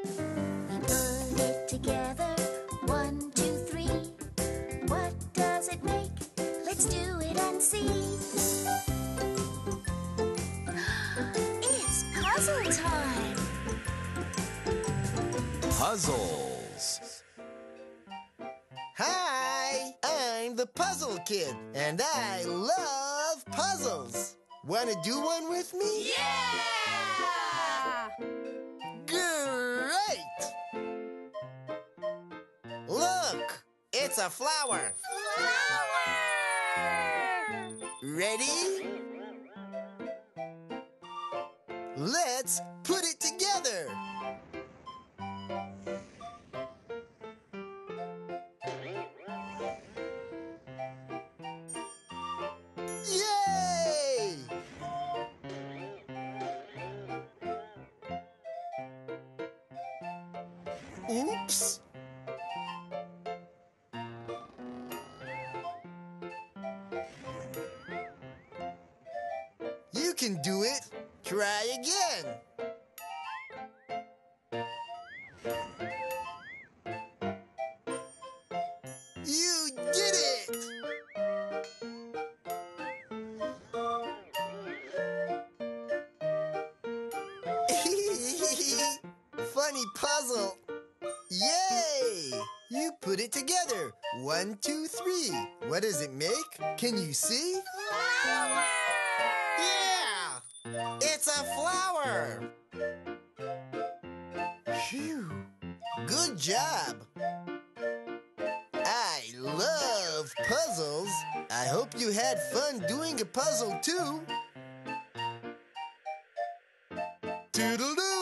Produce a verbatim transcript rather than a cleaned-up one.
We put it together, one, two, three. What does it make? Let's do it and see. It's puzzle time! Puzzles. Hi, I'm the Puzzle Kid, and I love puzzles. Want to do one with me? Yeah! Great! Look, it's a flower. Flower! Ready? Let's put it together. Yay! Oops! You can do it. Try again. You did it! Funny puzzle. Yay! You put it together. One, two, three. What does it make? Can you see? Flower! Yeah! It's a flower! Phew! Good job! I love puzzles. I hope you had fun doing a puzzle too. Toodaloo!